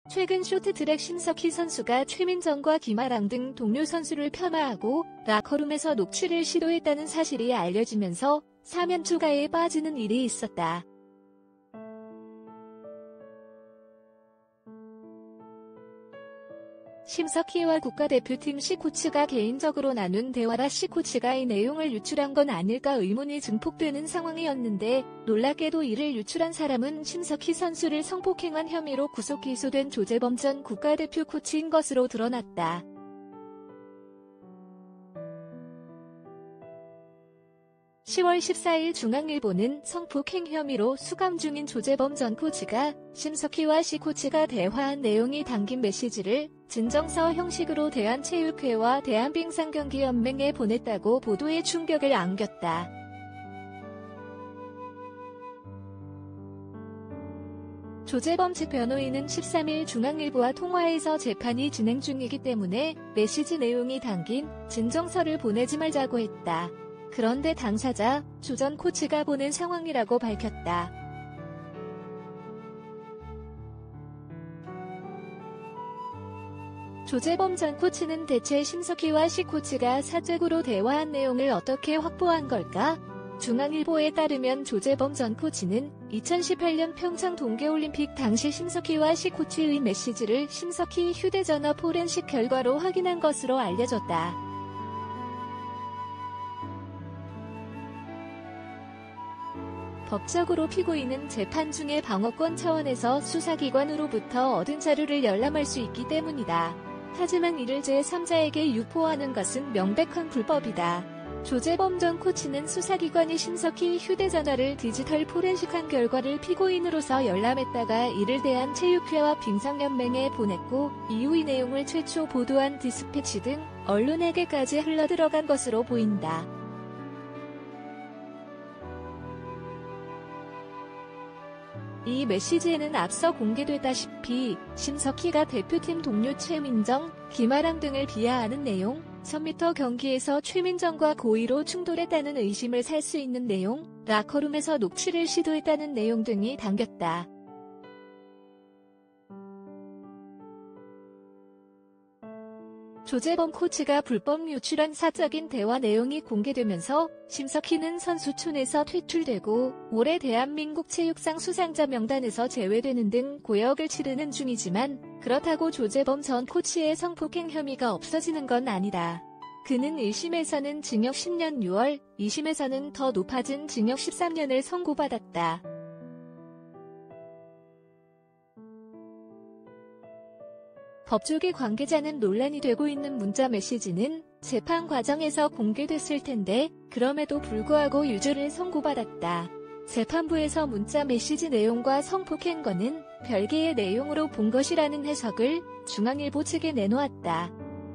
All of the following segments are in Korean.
최근 쇼트트랙 심석희 선수가 최민정과 김아랑 등 동료 선수를 폄하하고 라커룸에서 녹취를 시도했다는 사실이 알려지면서 사면 초가에 빠지는 일이 있었다. 심석희와 국가대표팀 C코치가 개인적으로 나눈 대화라 C코치가 이 내용을 유출한 건 아닐까 의문이 증폭되는 상황이었는데, 놀랍게도 이를 유출한 사람은 심석희 선수를 성폭행한 혐의로 구속 기소된 조재범 전 국가대표 코치인 것으로 드러났다. (10월 14일) 중앙일보는 성폭행 혐의로 수감 중인 조재범 전 코치가 심석희와 C코치가 대화한 내용이 담긴 메시지를 진정서 형식으로 대한체육회와 대한빙상경기연맹에 보냈다고 보도에 충격을 안겼다. 조재범 측 변호인은 13일 중앙일보와 통화에서 재판이 진행 중이기 때문에 메시지 내용이 담긴 진정서를 보내지 말자고 했다. 그런데 당사자 조 전 코치가 보낸 상황이라고 밝혔다. 조재범 전 코치는 대체 심석희와 C코치가 사적으로 대화한 내용을 어떻게 확보한 걸까? 중앙일보에 따르면 조재범 전 코치는 2018년 평창 동계올림픽 당시 심석희와 C코치의 메시지를 심석희 휴대전화 포렌식 결과로 확인한 것으로 알려졌다. 법적으로 피고인은 재판 중에 방어권 차원에서 수사기관으로부터 얻은 자료를 열람할 수 있기 때문이다. 하지만 이를 제3자에게 유포하는 것은 명백한 불법이다. 조재범 전 코치는 수사기관이 심석희 휴대전화를 디지털 포렌식한 결과를 피고인으로서 열람했다가 이를 대한체육회와 빙상연맹에 보냈고, 이후 이 내용을 최초 보도한 디스패치 등 언론에게까지 흘러들어간 것으로 보인다. 이 메시지에는 앞서 공개됐다시피 심석희가 대표팀 동료 최민정, 김아랑 등을 비하하는 내용, 1000m 경기에서 최민정과 고의로 충돌했다는 의심을 살 수 있는 내용, 라커룸에서 녹취를 시도했다는 내용 등이 담겼다. 조재범 코치가 불법 유출한 사적인 대화 내용이 공개되면서 심석희는 선수촌에서 퇴출되고 올해 대한민국 체육상 수상자 명단에서 제외되는 등 고역을 치르는 중이지만, 그렇다고 조재범 전 코치의 성폭행 혐의가 없어지는 건 아니다. 그는 1심에서는 징역 10년 6월, 2심에서는 더 높아진 징역 13년을 선고받았다. 법조계 관계자는 논란이 되고 있는 문자 메시지는 재판 과정에서 공개됐을 텐데 그럼에도 불구하고 유죄를 선고받았다. 재판부에서 문자 메시지 내용과 성폭행과는 별개의 내용으로 본 것이라는 해석을 중앙일보 측에 내놓았다.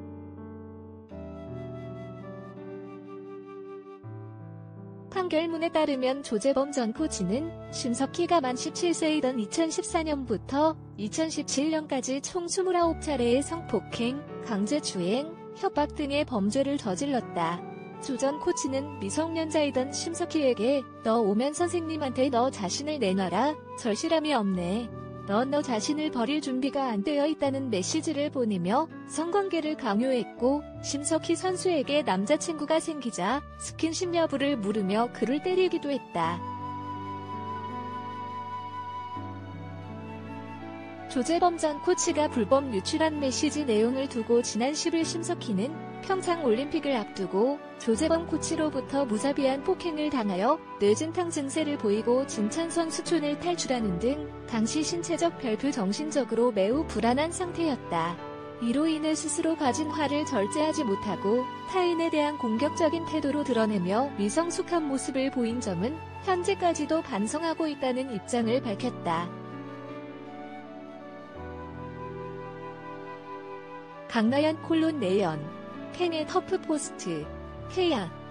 판결문에 따르면 조재범 전 코치는 심석희가 만 17세이던 2014년부터 2017년까지 총 29차례의 성폭행, 강제추행, 협박 등의 범죄를 저질렀다. 조 전 코치는 미성년자이던 심석희에게 "너 오면 선생님한테 너 자신을 내놔라. 절실함이 없네. 넌 너 자신을 버릴 준비가 안 되어 있다는 메시지를 보내며 성관계를 강요했고, 심석희 선수에게 남자친구가 생기자 스킨십 여부를 물으며 그를 때리기도 했다. 조재범 전 코치가 불법 유출한 메시지 내용을 두고 지난 10일 심석희는 평창 올림픽을 앞두고 조재범 코치로부터 무자비한 폭행을 당하여 뇌진탕 증세를 보이고 진천 선수촌을 탈출하는 등 당시 신체적 별표 정신적으로 매우 불안한 상태였다. 이로 인해 스스로 가진 화를 절제하지 못하고 타인에 대한 공격적인 태도로 드러내며 미성숙한 모습을 보인 점은 현재까지도 반성하고 있다는 입장을 밝혔다. 강나연 콜론 내연 캔의 터프 포스트. 케야